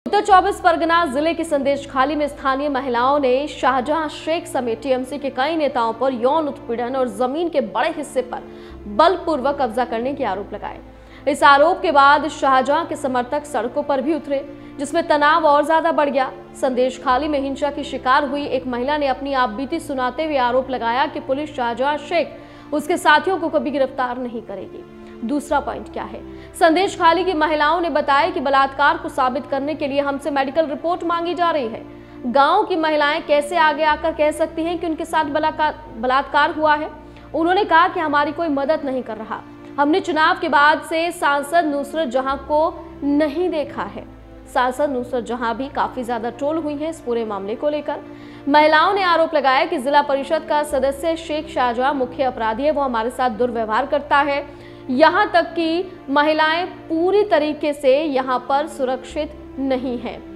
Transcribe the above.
उत्तर 24 परगना जिले की संदेशखाली में स्थानीय महिलाओं ने शाहजहां शेख समेत टीएमसी के कई नेताओं पर यौन उत्पीड़न और जमीन के बड़े हिस्से पर बलपूर्वक कब्जा करने के आरोप लगाए। इस आरोप के बाद शाहजहां के समर्थक सड़कों पर भी उतरे, जिसमें तनाव और ज्यादा बढ़ गया। संदेशखाली में हिंसा की शिकार हुई एक महिला ने अपनी आपबीती सुनाते हुए आरोप लगाया कि पुलिस शाहजहां शेख उसके साथियों को कभी गिरफ्तार नहीं करेगी। दूसरा पॉइंट क्या है? संदेशखाली की महिलाओं ने बताया कि बलात्कार को साबित करने के लिए हमसे मेडिकल रिपोर्ट मांगी जा रही है। गांव की महिलाएं कैसे आगे आकर कह सकती हैं कि उनके साथ बलात्कार हुआ है? उन्होंने कहा कि हमारी कोई मदद नहीं कर रहा। हमने चुनाव के बाद से सांसद नुसरत जहां को नहीं देखा है। सांसद नुसरत जहां भी काफी ज्यादा ट्रोल हुई हैं इस पूरे मामले को लेकर। महिलाओं ने आरोप लगाया कि जिला परिषद का सदस्य शेख शाहजहां मुख्य अपराधी है, वो हमारे साथ दुर्व्यवहार करता है। यहां तक कि महिलाएं पूरी तरीके से यहां पर सुरक्षित नहीं है।